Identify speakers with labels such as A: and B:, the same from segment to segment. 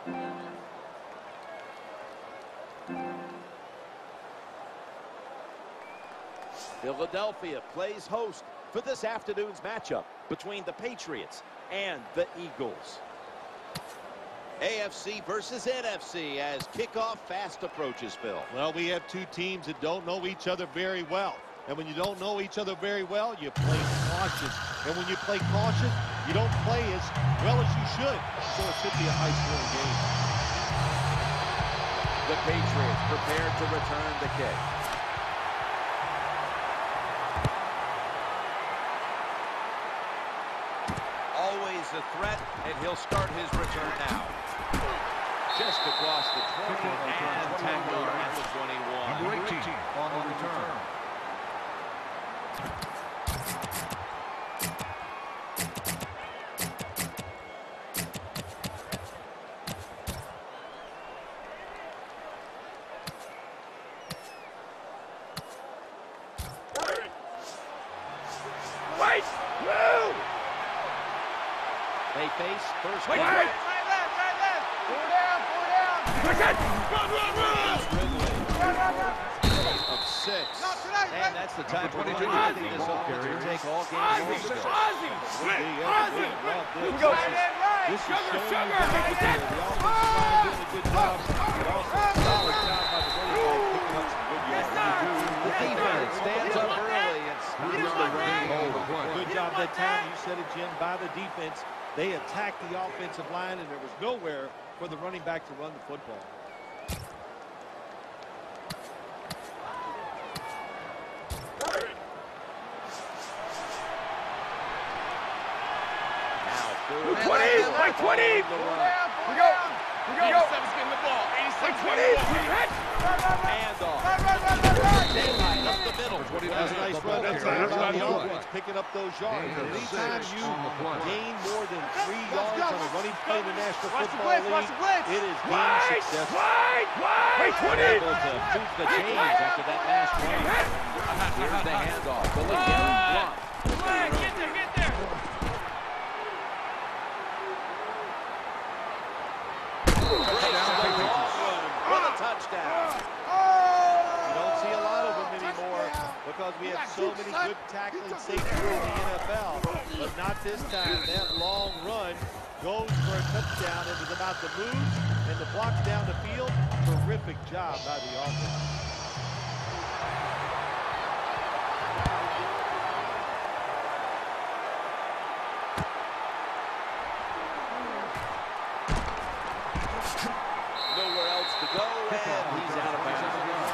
A: Philadelphia plays host for this afternoon's matchup between the Patriots and the Eagles. AFC versus NFC as kickoff fast approaches, Phil.
B: Well, we have two teams that don't know each other very well. And when you don't know each other very well, you play cautious. And when you play cautious, you don't play as well as you should. So it should be a high-scoring game.
A: The Patriots prepared to return the kick. Always a threat, and he'll start his return now. Just across the 20 and tackled at the 21.
C: Number 18 on the return.
D: Wait! Move!
A: They face first.
D: Wait!
A: down.
D: Right left! Four down!
A: Of 6. And that's the time for 22. I think this offense will take all games.
D: Ozzie!
B: This is
D: Go!
B: This is
D: Sugar!
B: showing you that the offensive line doing a good job. But also a solid job by the running back picking up some good yards.
A: The defense stands up early and stops the running.
B: Good job that time. You said it, Jim, by the defense. They attacked the offensive line, and there was nowhere for the running back to run the football.
D: Now, 20! Right 20! We go! We go! 87's getting the ball. 87's getting the ball.
A: Handoff. Daylight up the middle.
B: That's a nice run that time by the offense, picking up those yards. And anytime you gain more than 3 yards on a running play in the National Football League, it is game success.
D: Wait, 20!
A: Able to move the chains after that last run. Here's the handoff. Billy Gary blocked.
D: Get there, get there!
A: With a touchdown.
B: You don't see a lot of them anymore because we have so many good tackling safeties in the NFL. But not this time. That long run goes for a touchdown. It was about the move and the blocks down the field. Terrific job by the offense.
A: Nowhere else to go, and he's out of bounds.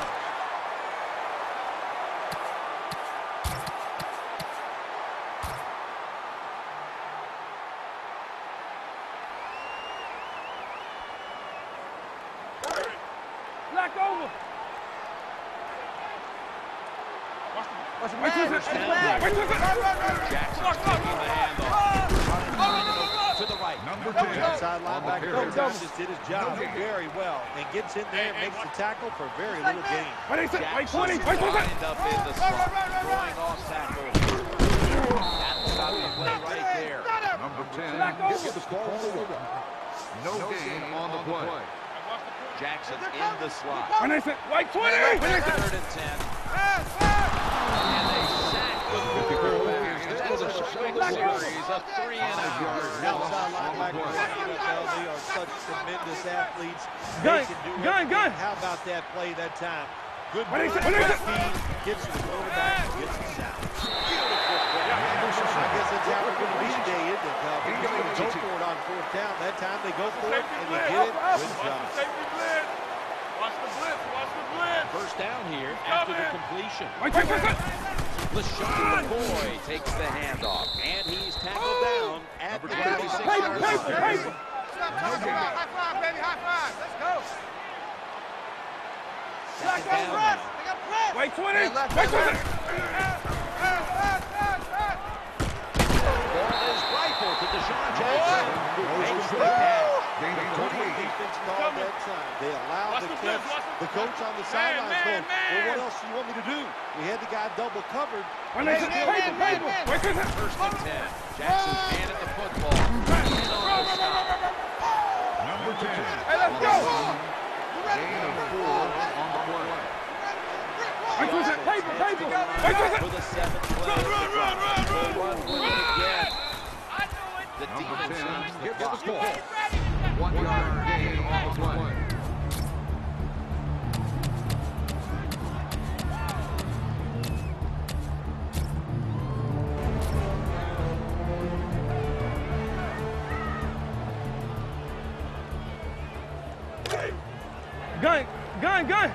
D: Black over!
A: Jackson taking the handoff. To the right.
C: Number 10.
B: Outside linebacker just did his job very well and gets in there and makes the tackle for very little gain.
A: Jackson lined up in the slot, throwing off tackle. That'll stop the play right there.
C: Number 10 gets the call for no gain on the play.
A: Jackson's in the slot.
D: White 20!
A: Third and 10. And they sack the quarterback. That's a quick series of 3 and out.
B: Outside linebackers in the NFL, they are such tremendous athletes. They can do everything. How about that play that time? Good speed, gets to the quarterback, and gets the sack. Beautiful play. I guess that's how we're going to be today, isn't it, Cal? We're just going to go for it on 4th down. That time they go for it, and they get it. Good job.
D: Watch the blitz!
A: First down here after the completion. LaShawn McCoy takes the handoff, and he's tackled down at the 36-yard line.
D: High five, baby, high five! Let's go!
A: Second down now.
D: White 20! White 20!
A: Ball is rifled to Deshaun Jackson, who makes the catch.
B: Defense called that time. They allowed the catch. The coach on the sidelines going, well, what else do you want me to do? We had the guy double covered.
A: First and 10. Jackson's man at the football. And on the stop.
C: Number 10. 1-yard gain on the play.
D: Gun.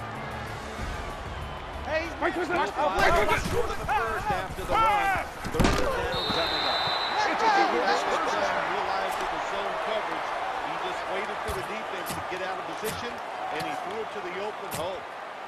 B: Hey,
D: Right to the
B: short of the first after the run. Third down coming up. Realized it was zone coverage. He just waited for the defense to get out of position, and he threw it to the open hole.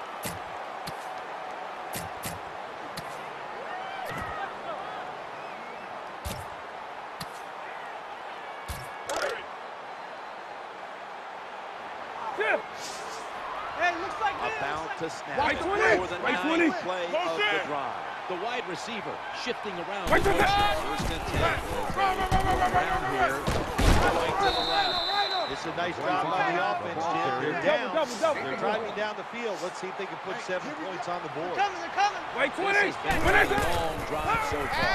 B: About to snap.
D: Right 20.
B: For the
D: Right 20.
B: ninth play of the drive.
A: The wide receiver shifting around.
D: Right 20.
A: First and 10. Around here, going to the left.
B: It's a nice job by the offense, Jim. They're down. They're driving down the field. Let's see if they can put 7 points on the board.
D: They're coming. Right 20.
A: This has been a long drive so far.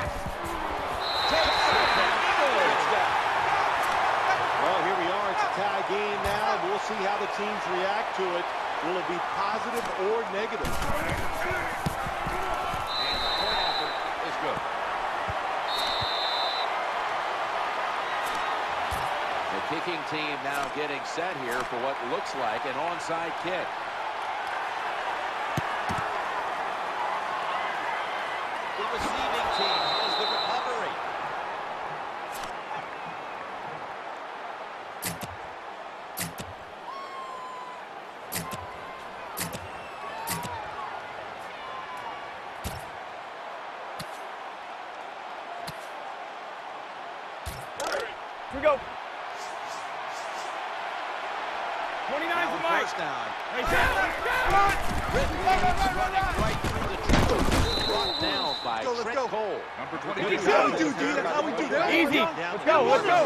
B: Well, here we are. It's a tie game now. We'll see how the teams react to it. Will it be positive or negative?
A: And the point effort is good. The kicking team now getting set here for what looks like an onside kick. The receiving team has the recovery.
D: Here we go. 29 for Mike.
A: First down.
D: Right down.
A: Running right through the trenches. Brought down by Trent Cole.
C: Number
D: That's
C: 22.
D: how we do, dude. That's how we do. Easy. Let's go.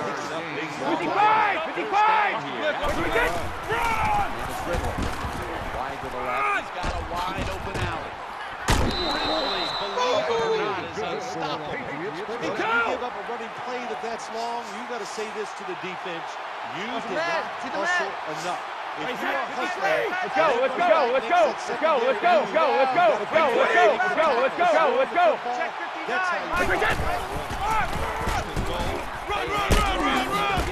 D: 55. 55. What do we get? Run.
A: It's Ridley. Wide to the left. He's got a wide open alley. Ridley, believe it or not, is unstoppable.
B: If you give up a running play that's long, you got to say this to the defense. You did not hustle enough. If you are hustling,
D: Let's go. Let's go.
B: that's how you
D: Run.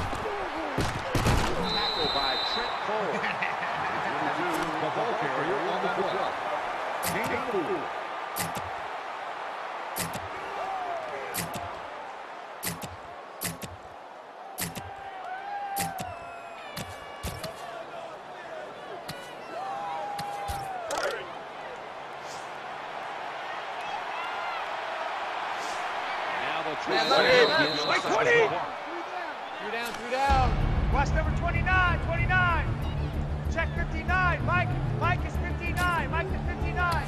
A: Tackled by Trent Cole.
C: The ball carrier on the play. Gain of 4.
D: Like 20.
A: Threw down.
E: Watch number 29. Check 59. Mike is 59. Mike is 59.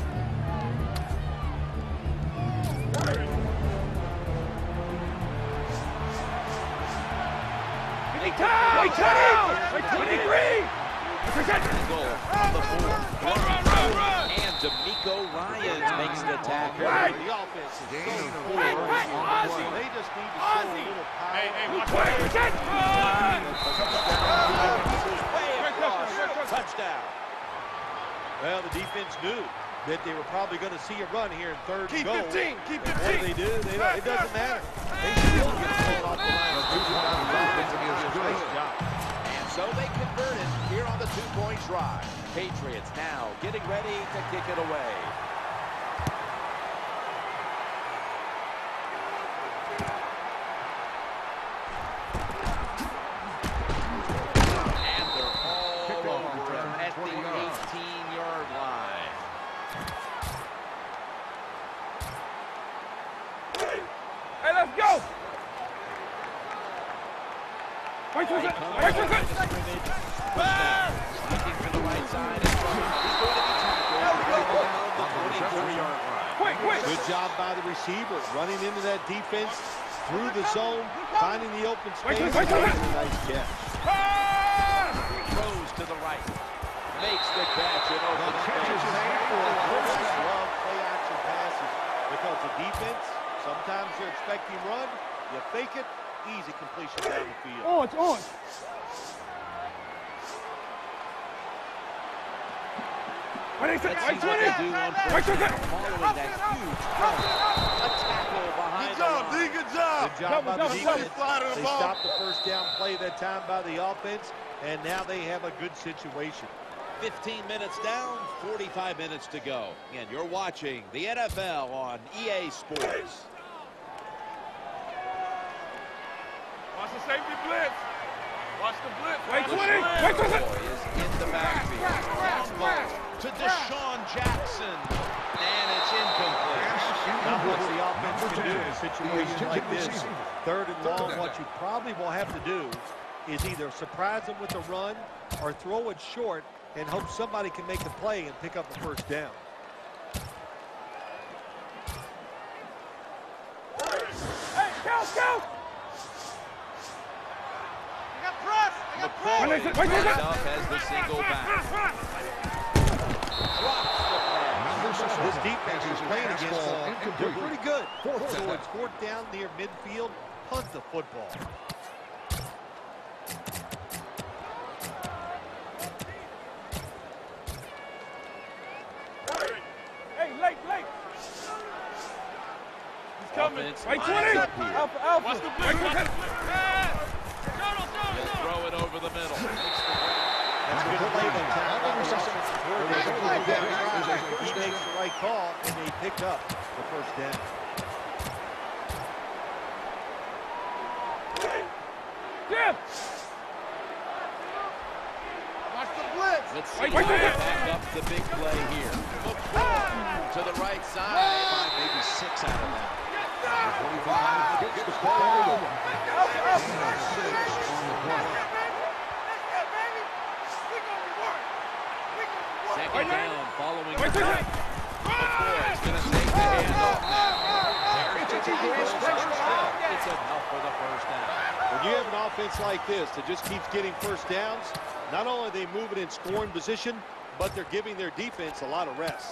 D: Like 23.
A: Goal on the board.
D: Run.
A: And D'Amico Ryans makes the tackle.
B: The offense is so poor. They just need to show a little power.
D: 20%.
B: Touchdown. Well, the defense knew that they were probably going to see a run here in third and goal.
D: Keep
B: What do they do? It doesn't matter. They still get called off the line. Nice job.
A: And so they converted here on the 2-point drive. Patriots now getting ready to kick it away. And they're all over him at the 18-yard line.
D: Hey, let's go. Right
A: Looking to the right side. He's going to be tackled around the 24-yard line.
D: Quick.
B: Good job by the receiver, running into that defense through the zone, finding the open space.
D: Right.
B: Nice catch.
A: Throws to the right. Makes the catch in open space.
B: Quarterbacks love play-action passes because the defense, sometimes you're expecting run, you fake it, easy completion down the field.
D: On.
A: Let's see what they do on fourth down following that huge run. A tackle behind the line.
C: Good job.
B: Good job by the defense.
C: Fly to the
B: They
C: ball.
B: stopped the first down play that time by the offense, and now they have a good situation.
A: 15 minutes down, 45 minutes to go. And you're watching the NFL on EA Sports.
D: Watch the safety blitz. Watch the blitz.
A: Boy is in the backfield. To Deshaun Jackson. And it's incomplete.
B: Not what the offense can do in a situation like this. Third and long, what you probably will have to do is either surprise them with a run or throw it short and hope somebody can make the play and pick up the first down.
D: Hey, go!
A: McCoy set up as the single back. Drops the pass.
B: This defense is playing against them. They're pretty good. So it's fourth down near midfield. Punt the football.
D: Hey, late. He's coming.
A: Offense
D: Right
A: lines
D: 20.
A: up here.
D: Alpha. Watch the blitz.
A: He'll throw it over the middle. Makes the grab.
B: That's a good play that time by the offensive coordinator. He makes the right call, and they pick up the first down.
D: Jim!
C: Watch the blitz.
A: Let's see if they back up the big play here. McCoy to the right side. Maybe 6 out of that.
C: Gets the ball over.
A: Second down following the play. McCoy's going to take the handoff now. It's enough for the first down.
B: When you have an offense like this that just keeps getting first downs, not only are they moving in scoring position, but they're giving their defense a lot of rest.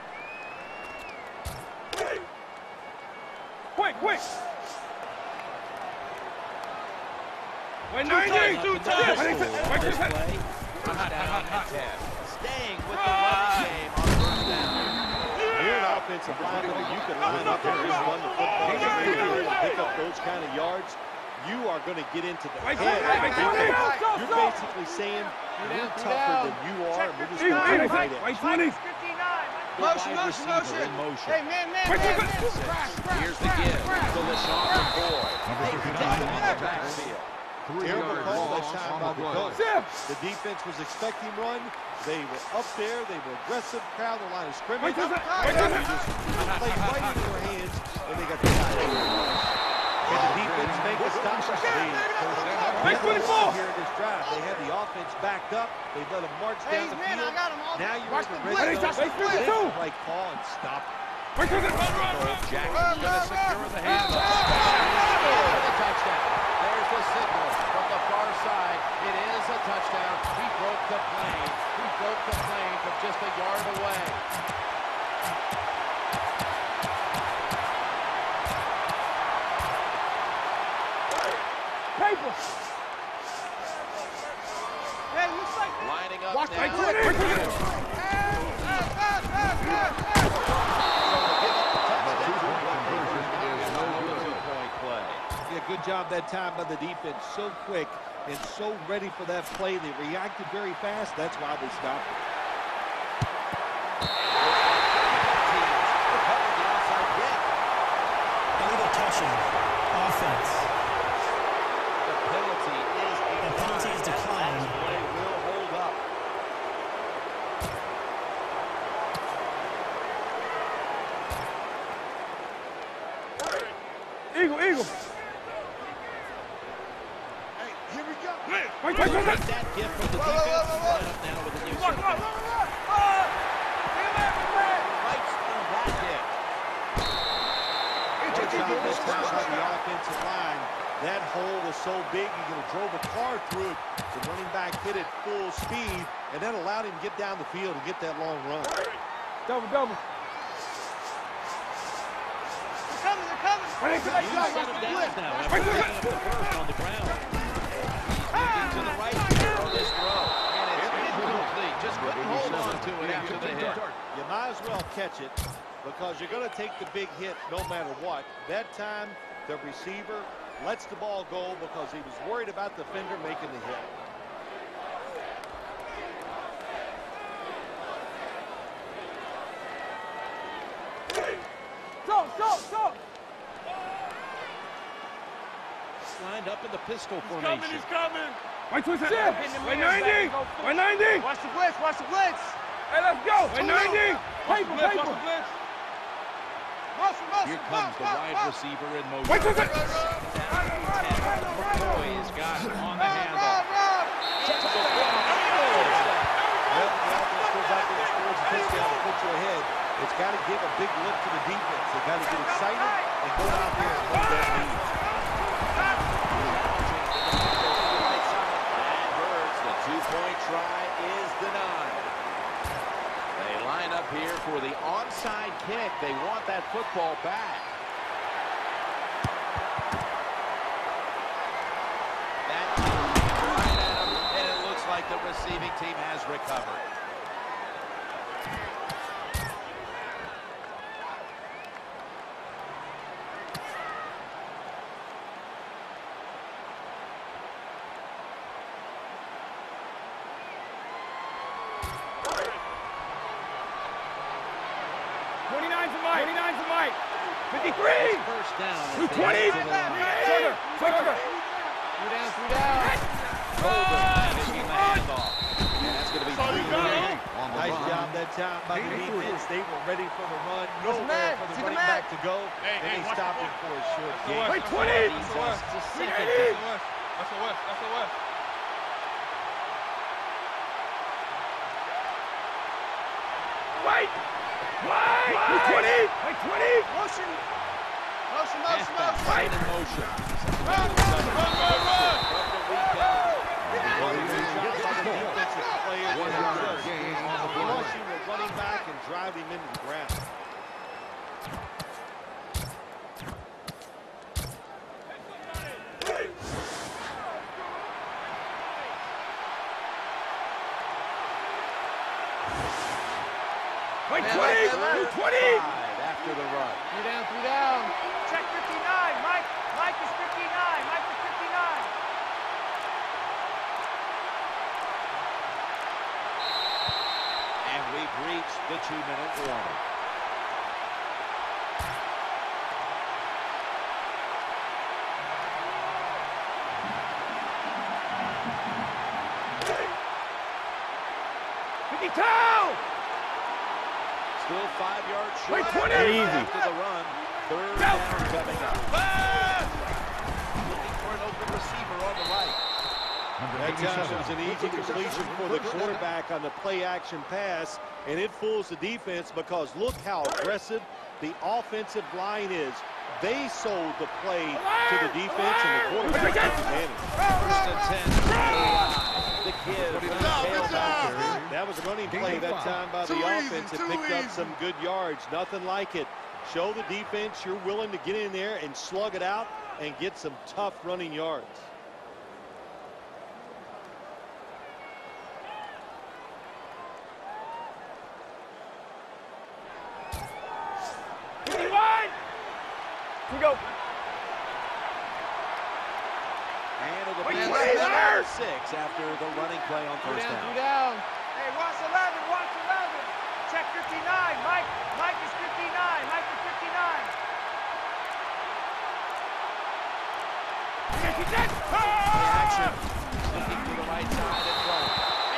D: Quick! Wait, 90!
A: Two times. This play, down at 10. Staying with the run game on first down.
B: You're an offensive lineman that you can line up there and run the football and pick up those kind of yards. You are going to get into the head. You're basically saying we're tougher than you are, and we're just going to fight it.
D: Right 20.
B: Motion.
E: Hey, man.
A: Here's the give to LeSean McCoy. Takes him in the backfield.
B: Terrible call that time by the coach. The defense was expecting run. They were up there. They were aggressive. Crowd the line of scrimmage. They just played right into their hands, and they got the shot. Can the defense make a stop? Here in this drive, they had the offense backed up. They let them march down the field. Now you're in the red zone. Make the right call and stop it.
A: Jackson's going to secure the handoff. The touchdown. There's the signal from the far side. It is a touchdown. He broke the plane. From just a yard away.
D: Paper!
A: Lining up
D: Watch
A: now.
D: right
A: 2-point play.
B: Yeah, good job that time by the defense. So quick and so ready for that play. They reacted very fast. That's why they stopped it.
F: Illegal touching. Offense.
A: The penalty is
F: declined.
A: Play will hold up.
D: Eagle.
C: Hey, here we go.
A: Take that gift from the defense. Line up now with a new set. Right through that hit.
B: Good job this time by the offensive line. That hole was so big, he could have drove a car through it. The running back hit it full speed, and that allowed him to get down the field and get that long run.
D: Double.
E: They're coming.
A: He's set him down now after picking up the first on the ground. He's looking to the right for this throw. And it's incomplete. Just couldn't hold on to it after the hit.
B: You might as well catch it because you're going to take the big hit no matter what. That time, the receiver lets the ball go because he was worried about the defender making the hit.
E: Go!
A: Lined up in the pistol formation.
D: He's coming.
F: White 90.
E: Watch the blitz.
F: Hey, let's go. White 90. Paper.
A: Here comes the wide receiver in motion.
F: White 10.
A: McCoy has got it on the handoff.
B: Well, the offense goes out there and scores a touchdown to put you ahead. It's got to give a big lift to the defense. They've got to get excited and go out there and hold that lead.
A: The two-point try is denied. They line up here for the onside kick. They want that football back. That right at him, and it looks like the receiving team has recovered. First down.
F: 220. Sugar.
A: 3 down. Making the handoff. And that's going to be 3 on the
B: Nice
A: run.
B: job that time by the defense. They were ready for the run. Nowhere for the running back to go. And they stopped him for a short gain.
F: White 20.
A: Just a second.
D: That's the West.
F: White 20. White 20.
E: Motion.
A: Halfback in motion.
D: Run.
B: Defensive players just rushing the running back and drive him into the ground.
F: White 20. 220.
A: After the run.
E: 3 down. Check 59. Mike is 59. Mike is 59.
A: And we've reached the 2-minute warning. Still 5 yards short.
F: Wait, 20.
A: After the run. Third down coming up. Looking for an open receiver on the right.
B: That time was an easy completion for the quarterback on the play-action pass, and it fools the defense because look how aggressive the offensive line is. They sold the play to the defense, and the quarterback took advantage.
A: First and 10. The kid.
B: That was a running play that time by the offense. It picked up some good yards. Nothing like it. Show the defense you're willing to get in there and slug it out and get some tough running yards.
E: We go.
A: And it'll be 6 after the running play on first down.
E: 3 down. Hey, watch 11. Check 59. Mike is 59. Mike is 59.
A: Action. Looking to the right side and front.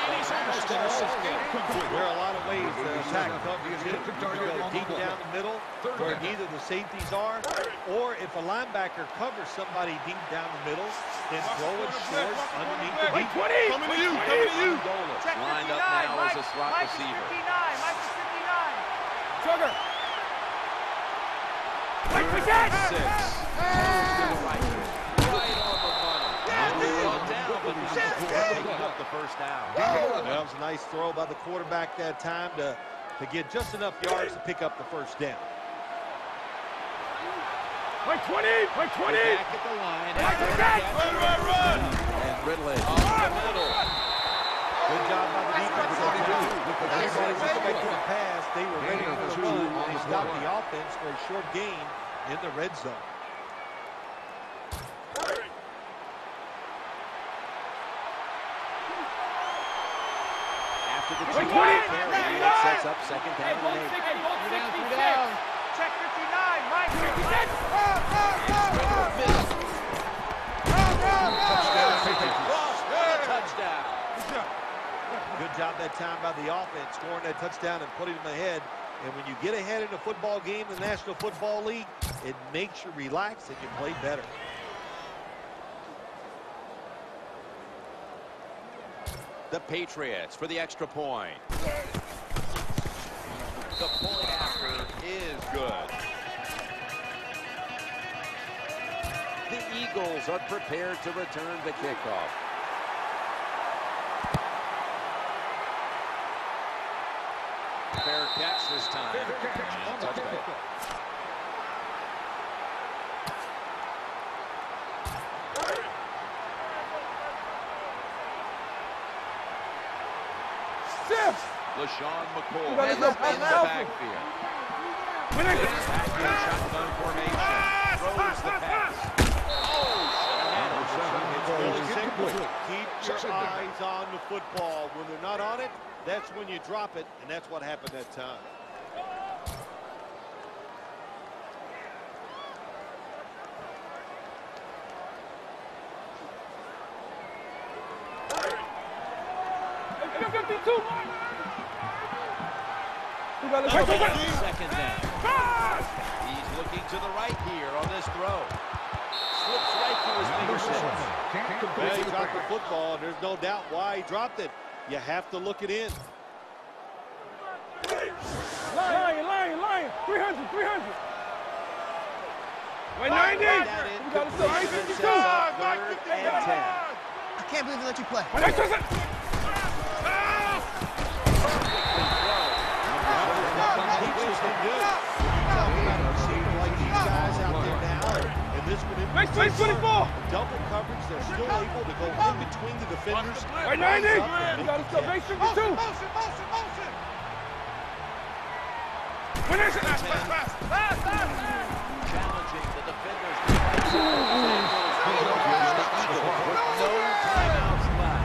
B: There are a lot of ways to attack coverage. You can go deep down the middle where neither the safeties are, or if a linebacker covers somebody deep down the middle, then throw it short underneath the defense.
D: Coming to you.
E: Check 59.
A: Lined up now as a slot
E: Mike
A: receiver.
E: is 59. Mike is 59.
F: Sugar. White
A: 6. To the right. Right on the money. Brought down, but picking up the first down.
B: That was a nice throw by the quarterback that time to get just enough yards to pick up the first down.
F: Like 20. Like 20.
A: Back at the line.
D: Run.
A: And Ridley off the middle.
B: Good job by the defense. Everybody was expecting a pass. They were ready for the run. They stopped the offense for a short gain in the red zone.
A: After the two-point carry, it sets up second down and 8.
E: Three down. Check 59, Mike.
A: Touchdown.
B: Good job that time by the offense, scoring that touchdown and putting them ahead. And when you get ahead in a football game in the National Football League, it makes you relax and you play better.
A: The Patriots for the extra point. The point after is good. The Eagles are prepared to return the kickoff. Fair catch this time. Touchback. LaShawn McCoy in the backfield. Backfield shotgun formation. Throws the pass.
B: Keep your eyes on the football. When they're not on it, that's when you drop it, and that's what happened that time.
A: Second down. He's looking to the right here on this throw. Slips right through his fingertips.
B: Well, he dropped the football. There's no doubt why he dropped it. You have to look it in.
F: Lion. 300. Wait, 90.
B: That
F: We got to start. 52.
B: and 10.
G: I can't believe they let you play.
B: Teachers can do it. You talk about a receiver like these guys out there now, and this one in
F: Space 24.
B: double coverage. They're still able to go in between the defenders.
F: Right, 90. We got to start. Base 52.
E: Motion.
A: Challenging the defenders. No timeouts left.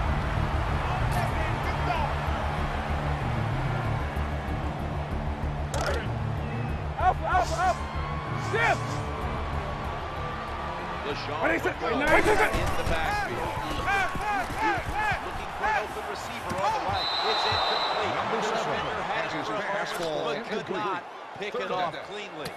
F: Up. Stiff.
A: LaShawn
F: What is it?
A: McCoy
F: Wait,
A: in the backfield. Looking for an open receiver on the right. It's incomplete. The defender has performance, but could not pick it off cleanly.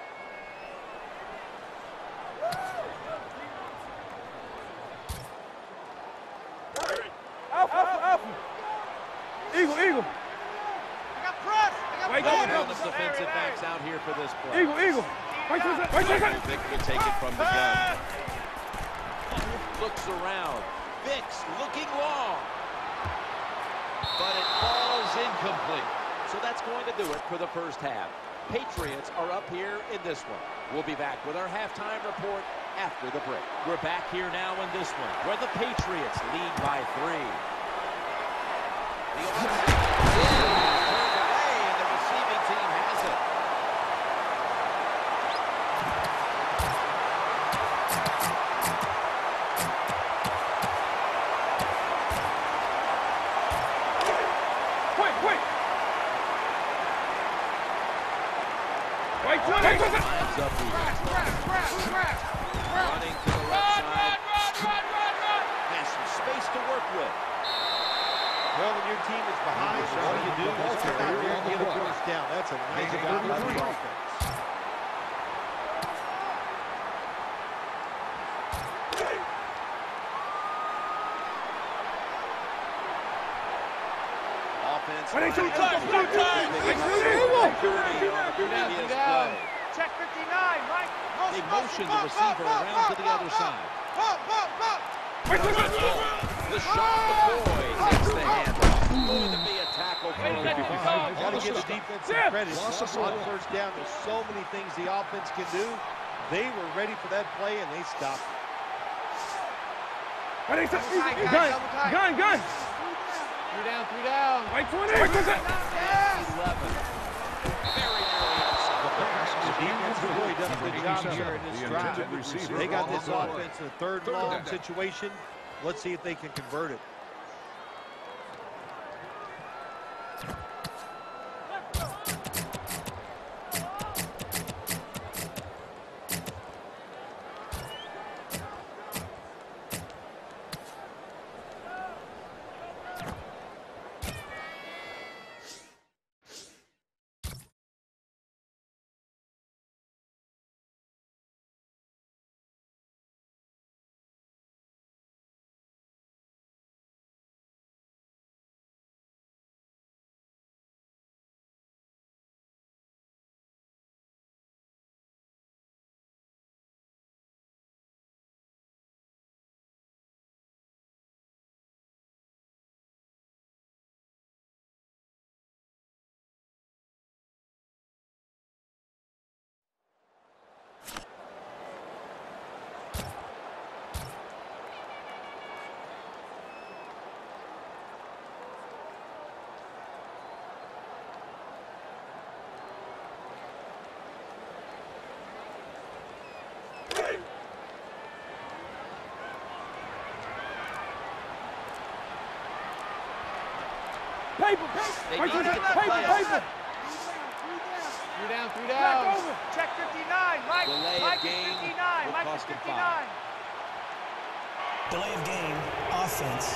F: Up. Eagle.
E: I got press.
A: One of the defensive backs out here for this play.
F: Eagle.
A: Vick will take it from the gun. Looks around. Vicks looking long. But it falls incomplete. So that's going to do it for the first half. Patriots are up here in this one. We'll be back with our halftime report after the break. We're back here now in this one, where the Patriots lead by 3. The offense is turned away, and the receiving team has it.
F: Quick.
A: Lines up here. Running to the left side. Has some space to work with.
B: Well, when your team is behind, all you do is come out here and get a first down. That's a nice job by the offense.
A: Offense.
E: Check 59, Mike.
A: They motion the receiver around to the other side. LaShawn McCoy takes the handoff. Going to be a tackle for a loss.
B: Got to give the defense some credit. On first down, there's so many things the offense can do. They were ready for that play, and they stopped it.
F: Gun.
A: 3 down, 3 down.
F: Right 20.
A: 11. Very
B: The defense has really done a good job here in this drive. They got this offense in a third and long situation. Let's see if they can convert it.
F: Paper.
A: They
F: Right
A: need to get the
F: paper.
A: play. 3 down, 3 down.
E: Check 59. Mike.
A: Delay of
E: Mike
A: game
E: is 59.
A: will
E: Mike is
A: cost him
E: 59.
A: 5.
H: Delay of game, offense.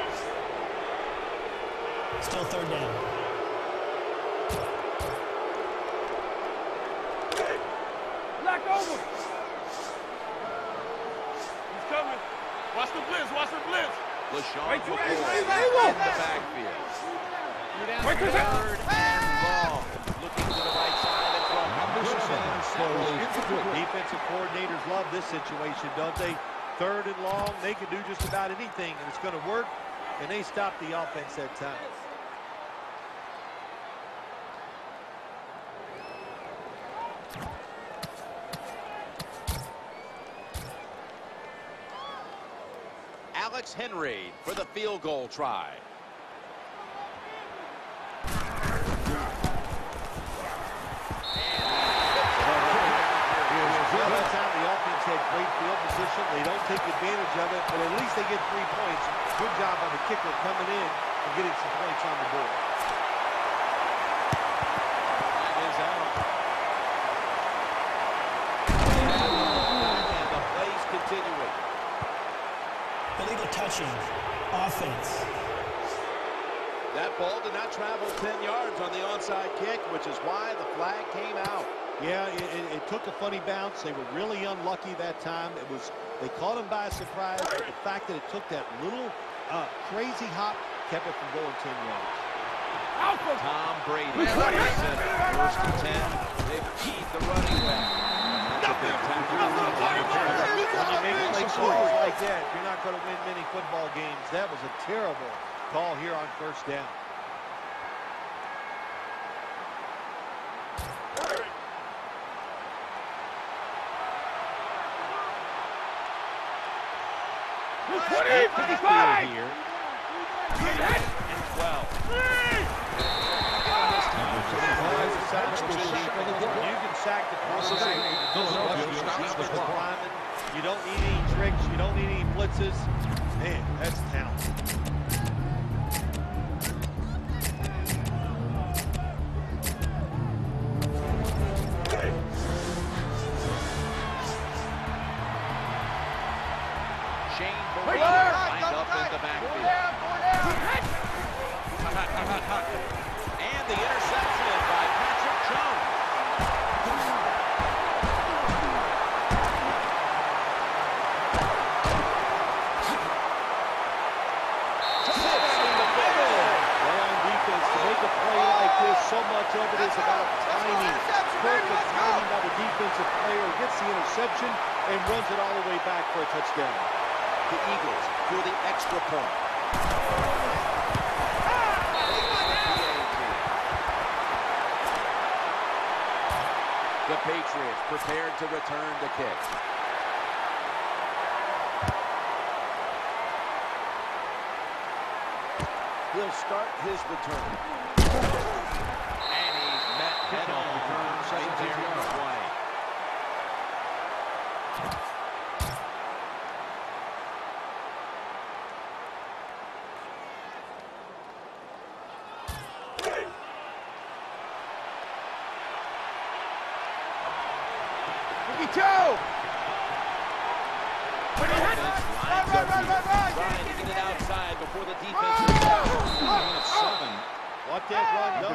H: Still third down.
F: Black over.
D: He's coming. Watch the blitz.
A: LaShawn
F: Right
A: McCoy
F: to
A: in
F: it.
A: the backfield. 3 down,
F: Right to it.
A: third and long. Looking to the right side and from
B: Defensive coordinators love this situation, don't they? Third and long, they can do just about anything, and it's going to work, and they stop the offense that time.
A: Alex Henry for the field goal try.
B: Had great field position. They don't take advantage of it, but at least they get 3 points. Good job on the kicker coming in and getting some points on the board.
A: That is out. And the plays continuing.
H: Illegal touching, offense.
A: That ball did not travel 10 yards on the onside kick, which is why the flag came out.
B: Yeah, it took a funny bounce. They were really unlucky that time. They caught him by surprise, but the fact that it took that little crazy hop kept it from going 10 yards.
F: Alpha.
A: Tom Brady. First and 10. They've keyed the running back. That's a big tackle.
B: When you make calls like that, you're not going to win many football games. That was a terrible call here on first down.
A: Here.
B: 55.
A: And 12.
B: You can sack the quarterback. You don't need any tricks. You don't need any blitzes. Man, that's talent.
A: Lined up in the backfield. And the interception by Patrick Chung.
B: Well, on defense, to make a play like this, so much of it is about timing. Perfect timing by the defensive player. Gets the interception and runs it all the way back for a touchdown.
A: The Eagles for the extra point. The Patriots prepared to return the kick. He'll start his return. And he's met head-on into the 20. Trying to get it outside before the defense is down.
B: What that run does.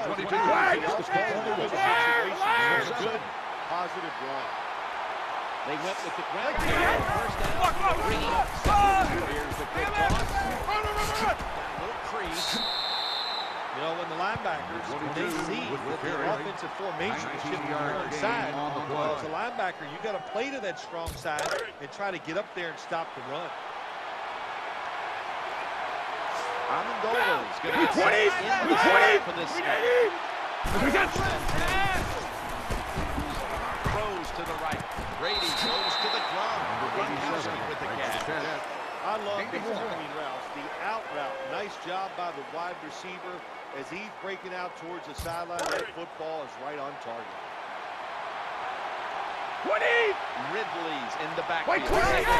B: Good, positive run.
A: They went with the ground. First down. Here's the quick toss. That little crease.
B: You know, when the linebackers, when they see that the offensive formation is shifting to one side, as a linebacker, you got to play to that strong side and try to get up there and stop the run.
A: Amendola is going to get for this snap. Throws to the right. Brady goes to the ground. Gronkowski with the catch.
B: I love these between routes. The out route, nice job by the wide receiver as he's breaking out towards the sideline. That football is right on target.
A: Ridley's in the backfield. They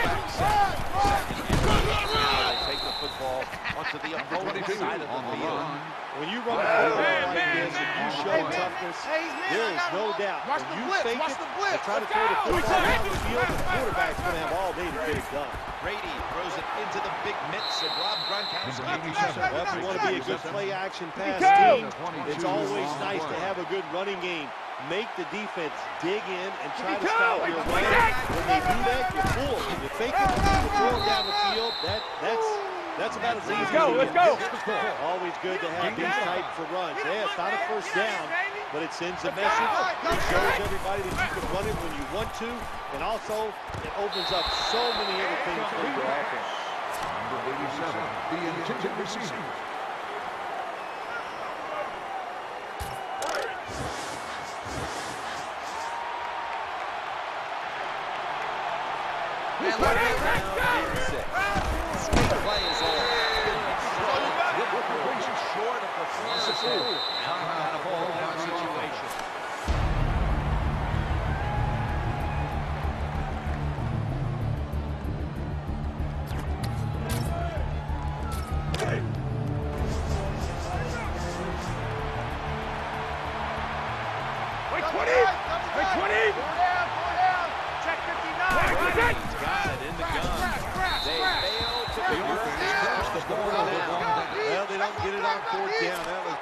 A: take the football onto the opponent's side of the field.
B: When you run a football like this and you show toughness, there is no doubt. When you fake it and try to throw the football down the field, the quarterback's going to have all day to get it done.
A: Brady throws it into the big mitts of Rob Gronkowski.
B: Well, if you want to be a good play-action pass team, it's always nice to have a good running game. Make the defense dig in and try to stop your run. When they do that, you fool them. You fake it, you throw them down the field. That's about as easy as
F: Let's go.
B: Always good to have these types of runs. Yeah, it's not a first down, but it sends a message. It shows everybody that you can run it when you want to, and also it opens up so many other things for your offense.
C: Number 87, the intended receiver.
A: Play is all. Short of the front. Now out of ball down situation.
F: Wait, 20! Wait, 20!
E: Check 59.
A: He's got it in the gun. They failed to convert the
B: Well, they don't get it on fourth down. That was